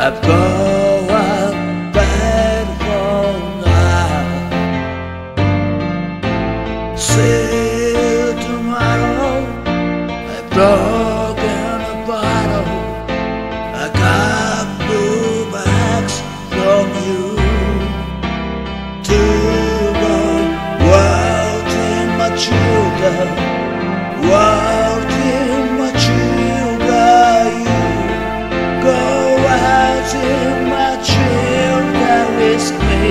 I've gone bad for now. See tomorrow, I've broken a bottle. I got blue bags from you. To go wild in my children, wild in my children. You go wild in my children with me.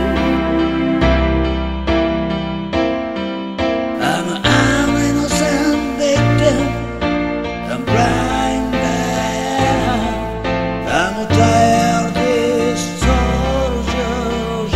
I'm an innocent victim, I'm blind man. I'm tired this soldier.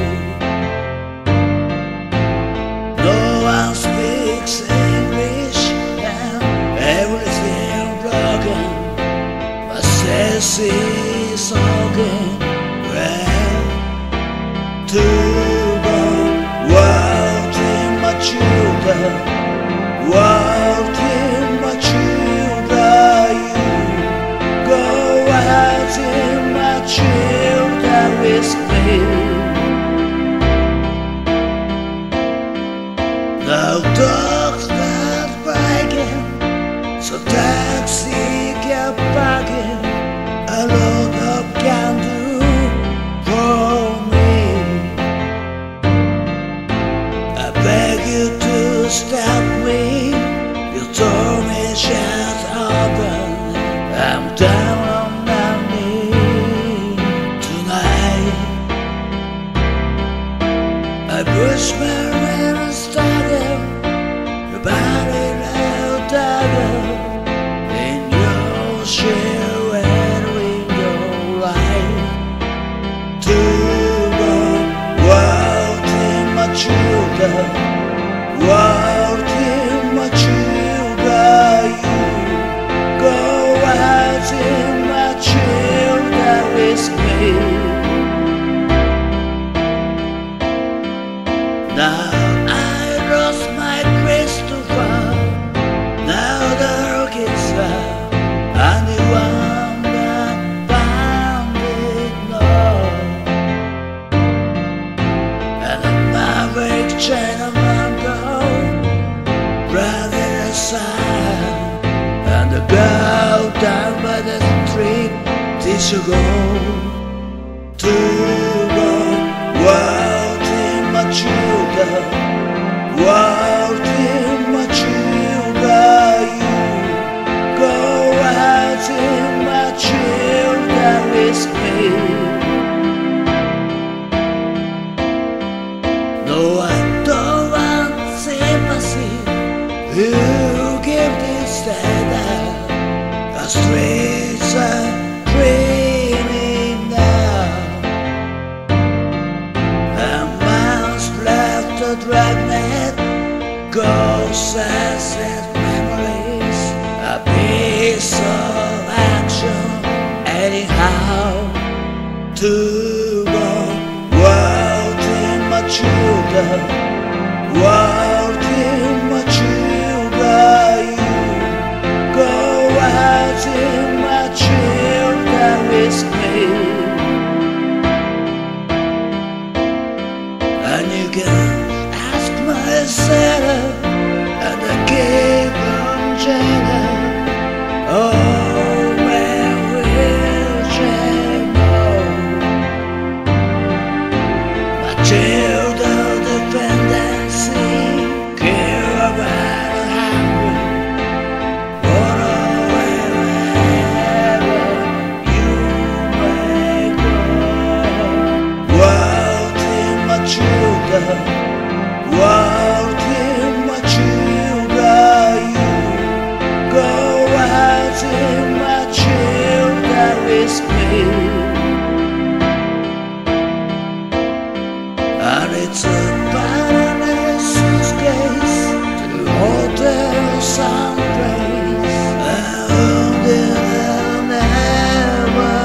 No one speaks English and everything broken. My sense is broken. Well, to go wild in my children, wild in my children. You go wild in my children with me. Now dogs not bragging, so taxi cab parking. A lot of can do for me. I beg you to stop me. You told me shut open. I'm down on my knee tonight. I push my red starter, your body loud dagger in your share and window light. To go wild in my children, wild in my children. You go wild in my children with me. Now I lost my Christopher. Now the rockets are anyone that found it north. And the maverick Chinaman go rather aside. And the girl down by the street did you go to go wild in my children, wild in my children. You go wild in my children with me. No, I don't want sympathy. You give this that the streets are dreaming now. A man's left a dragnet, ghosts and sad memories, a piece of action anyhow. To go wild in my children, wild in my children. You go wild in my children with me. And you can ask myself, and I gave on Jenna. Oh, where will she go? My children dependency, care about a hungry. Wherever you may go, wild in my children, wild in my children. You go wild in my children with me. And it's a paradise suitcase to hotel someplace. And it'll never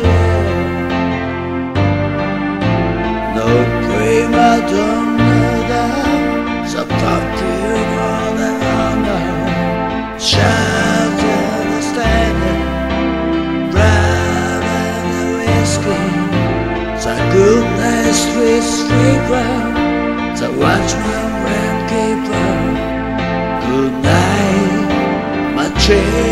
no prima donna that's a popular than honor. Shout understanding, brave and sleeper, the watchman and keeper. Good night, my chair.